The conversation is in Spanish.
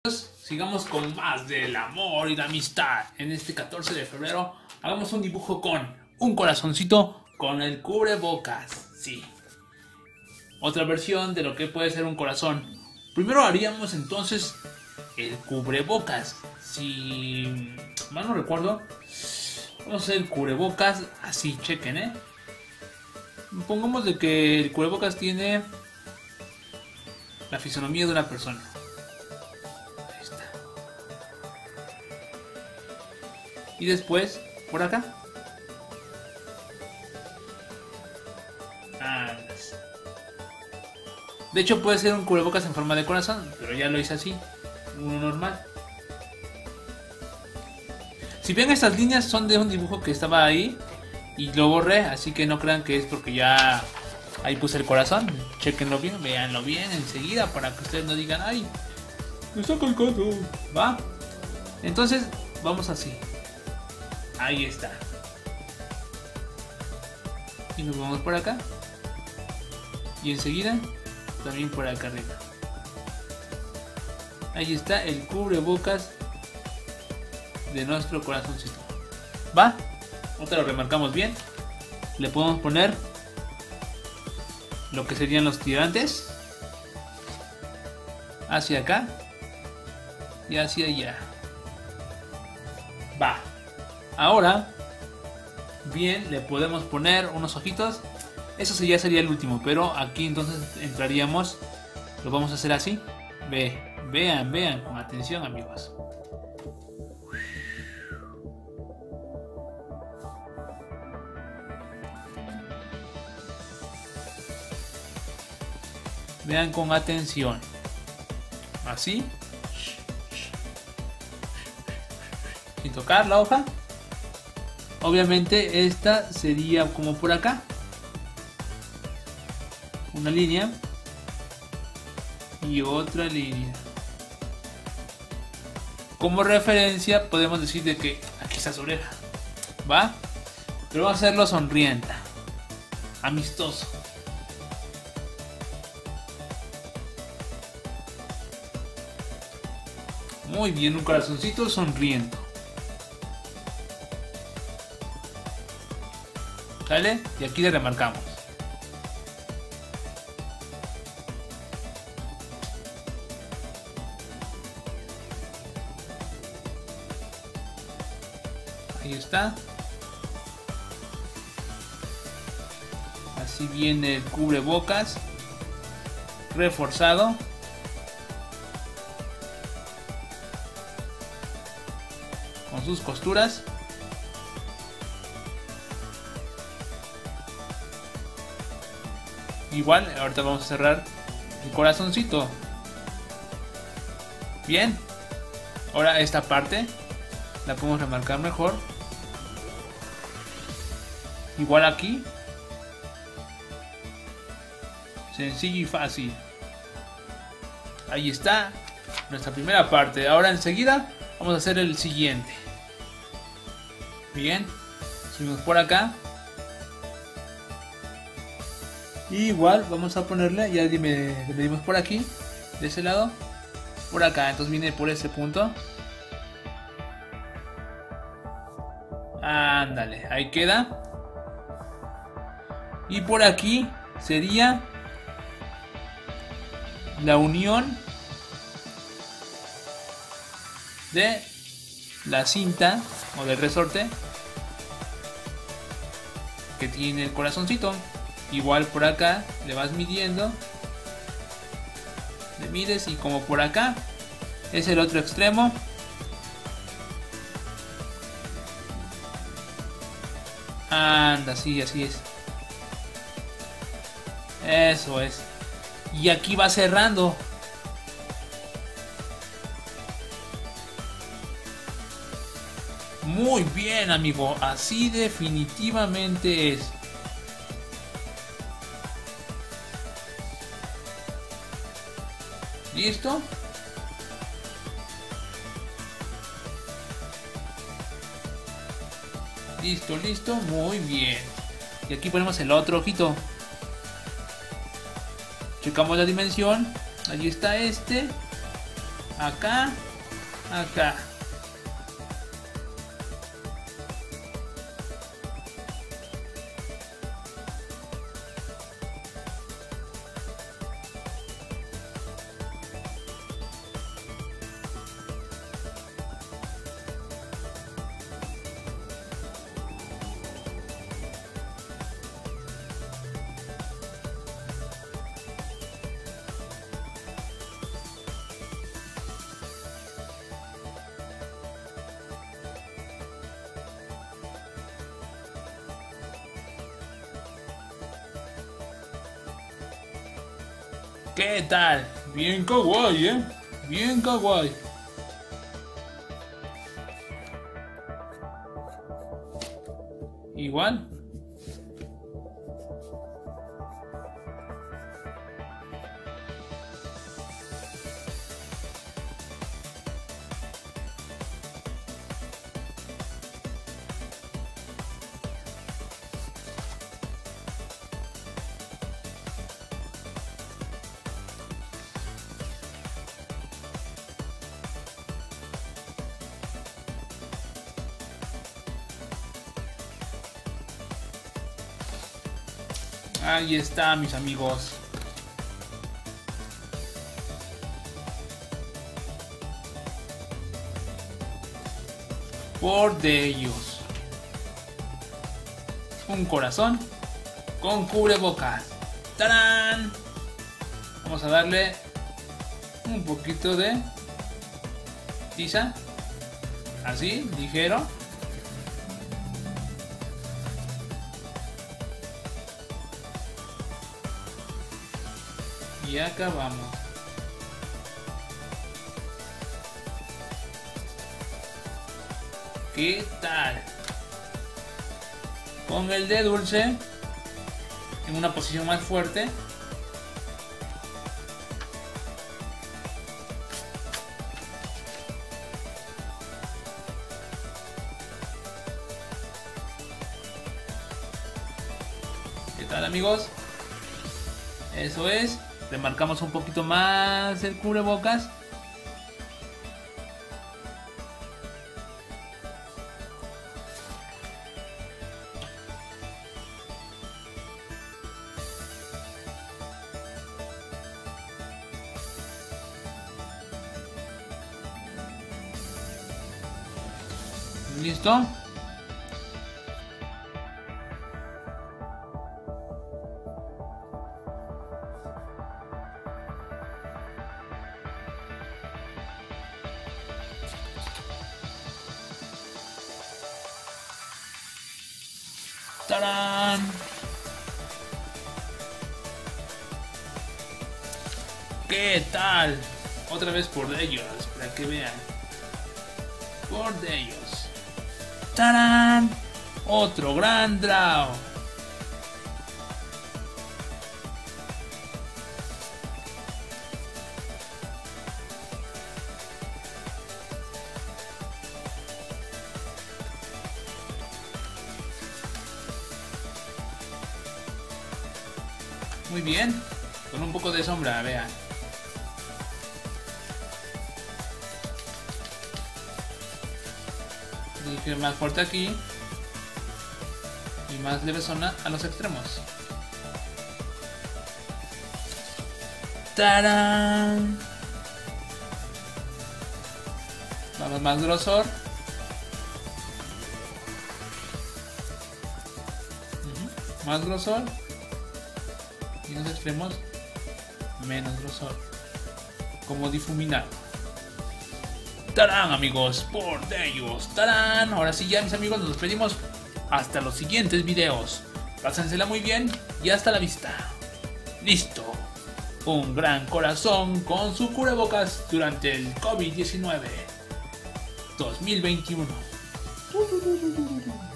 Sigamos con más del amor y la amistad. En este 14 de febrero hagamos un dibujo con un corazoncito con el cubrebocas. Sí, otra versión de lo que puede ser un corazón. Primero haríamos entonces el cubrebocas. Si mal no recuerdo, vamos a hacer el cubrebocas así, chequen, pongamos de que el cubrebocas tiene la fisonomía de una persona. Ahí está. Y después, por acá. De hecho puede ser un cubrebocas en forma de corazón, pero ya lo hice así, uno normal. Si ven, estas líneas son de un dibujo que estaba ahí y lo borré, así que no crean que es porque ya ahí puse el corazón. Chequenlo bien, véanlo bien enseguida para que ustedes no digan, ay, me está colgando, ¿va? Entonces vamos así. Ahí está. Y nos vamos por acá. Y enseguida también por acá arriba. Ahí está el cubrebocas de nuestro corazoncito. ¿Va? Otra lo remarcamos bien. Le podemos poner lo que serían los tirantes hacia acá y hacia allá. Va. Ahora bien, le podemos poner unos ojitos. Eso ya sería el último, pero aquí entonces entraríamos. Lo vamos a hacer así. Vean con atención, amigos. Vean con atención. Así. Sin tocar la hoja. Obviamente esta sería como por acá. Una línea. Y otra línea. Como referencia podemos decir de que aquí está su oreja. ¿Va? Pero vamos a hacerlo sonrienta. Amistoso. Muy bien, un corazoncito sonriendo. ¿Sale? Y aquí le remarcamos. Ahí está. Así viene el cubrebocas reforzado. Con sus costuras. Igual, ahorita vamos a cerrar el corazoncito. Bien. Ahora esta parte la podemos remarcar mejor. Igual aquí. Sencillo y fácil. Ahí está nuestra primera parte. Ahora enseguida vamos a hacer el siguiente. Bien. Subimos por acá. Y igual vamos a ponerle, ya le medimos por aquí, de ese lado, por acá, entonces viene por ese punto. Ándale, ahí queda. Y por aquí sería la unión de la cinta o del resorte que tiene el corazoncito. Igual por acá le vas midiendo, le mides, y como por acá es el otro extremo, anda, sí, así es, eso es, y aquí va cerrando. Muy bien, amigo, así definitivamente es. ¿Listo? Listo, muy bien. Y aquí ponemos el otro ojito. Checamos la dimensión. Allí está este. Acá, acá. ¿Qué tal? Bien kawaii, ¿eh? Bien kawaii. Igual. Ahí está, mis amigos. Por de ellos. Un corazón con cubrebocas. ¡Tarán! Vamos a darle un poquito de tiza. Así, ligero. Y acabamos. ¿Qué tal? Con el de dulce en una posición más fuerte. ¿Qué tal, amigos? Eso es. Remarcamos un poquito más el cubrebocas. ¿Listo? ¡Tarán! ¿Qué tal? Otra vez por ellos, para que vean. Por ellos. ¡Tarán! Otro gran draw. Muy bien, con un poco de sombra, vean. Dirigir más fuerte aquí y más leve zona a los extremos. ¡Tarán! Vamos más grosor. Más grosor. Y en los extremos menos grosor, como difuminar. ¡Tarán, amigos! Por de ellos. ¡Tarán! Ahora sí ya, mis amigos, nos despedimos hasta los siguientes videos. Pásensela muy bien y hasta la vista. ¡Listo! Un gran corazón con su cubrebocas durante el COVID-19 2021.